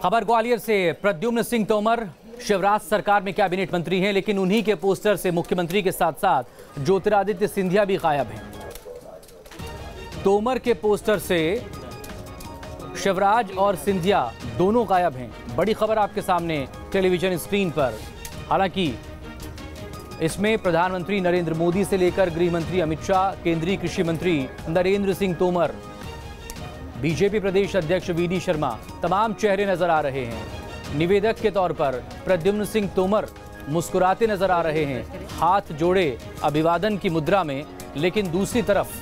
खबर ग्वालियर से। प्रद्युम्न सिंह तोमर शिवराज सरकार में कैबिनेट मंत्री हैं, लेकिन उन्हीं के पोस्टर से मुख्यमंत्री के साथ साथ ज्योतिरादित्य सिंधिया भी गायब हैं। तोमर के पोस्टर से शिवराज और सिंधिया दोनों गायब हैं। बड़ी खबर आपके सामने टेलीविजन स्क्रीन पर। हालांकि इसमें प्रधानमंत्री नरेंद्र मोदी से लेकर गृह मंत्री अमित शाह, केंद्रीय कृषि मंत्री नरेंद्र सिंह तोमर, बीजेपी प्रदेश अध्यक्ष वीडी शर्मा, तमाम चेहरे नजर आ रहे हैं। निवेदक के तौर पर प्रद्युम्न सिंह तोमर मुस्कुराते नजर आ रहे हैं, हाथ जोड़े अभिवादन की मुद्रा में। लेकिन दूसरी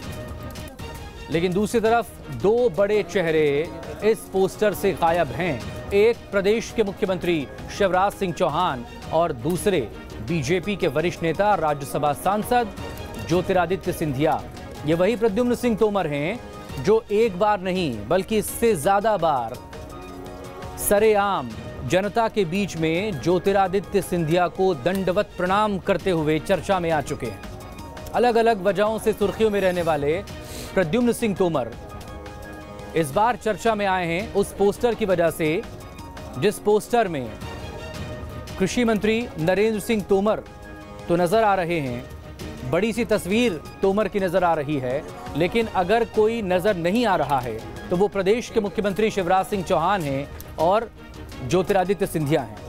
तरफ दो बड़े चेहरे इस पोस्टर से गायब हैं। एक प्रदेश के मुख्यमंत्री शिवराज सिंह चौहान और दूसरे बीजेपी के वरिष्ठ नेता राज्यसभा सांसद ज्योतिरादित्य सिंधिया। ये वही प्रद्युम्न सिंह तोमर हैं जो एक बार नहीं बल्कि इससे ज्यादा बार सरेआम जनता के बीच में ज्योतिरादित्य सिंधिया को दंडवत प्रणाम करते हुए चर्चा में आ चुके हैं। अलग अलग वजहों से सुर्खियों में रहने वाले प्रद्युम्न सिंह तोमर इस बार चर्चा में आए हैं उस पोस्टर की वजह से, जिस पोस्टर में कृषि मंत्री नरेंद्र सिंह तोमर तो नजर आ रहे हैं, बड़ी सी तस्वीर तोमर की नजर आ रही है। लेकिन अगर कोई नजर नहीं आ रहा है तो वो प्रदेश के मुख्यमंत्री शिवराज सिंह चौहान हैं और ज्योतिरादित्य सिंधिया हैं।